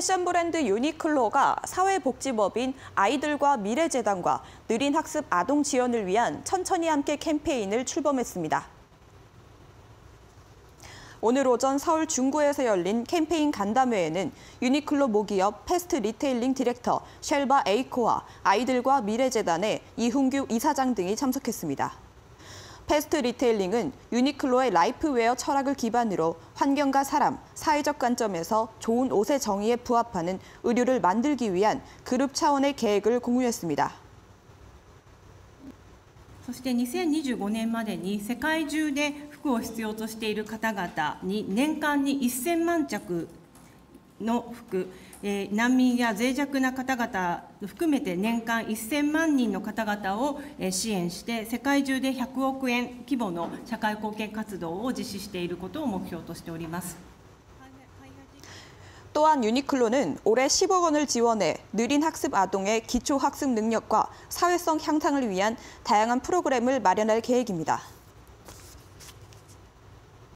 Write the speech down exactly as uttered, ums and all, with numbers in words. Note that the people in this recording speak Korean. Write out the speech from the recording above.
패션 브랜드 유니클로가 사회복지법인 아이들과 미래재단과 느린 학습 아동 지원을 위한 천천히 함께 캠페인을 출범했습니다. 오늘 오전 서울 중구에서 열린 캠페인 간담회에는 유니클로 모기업 패스트 리테일링 디렉터 쉘바 에이코와 아이들과 미래재단의 이훈규 이사장 등이 참석했습니다. 패스트 리테일링은 유니클로의 라이프웨어 철학을 기반으로 환경과 사람, 사회적 관점에서 좋은 옷의 정의에 부합하는 의류를 만들기 위한 그룹 차원의 계획을 공유했습니다. そしてにせんにじゅうごねんまでに世界中で服を必要としている方々に年間にせんまん着の服、えー、難民や脆弱な方々含めて年間せんまんにんの方々を支援して世界中でひゃくおくえん規模の社会貢献活動を実施していることを目標としております。 또한 유니클로는 올해 십억 원을 지원해 느린 학습 아동의 기초 학습 능력과 사회성 향상을 위한 다양한 프로그램을 마련할 계획입니다.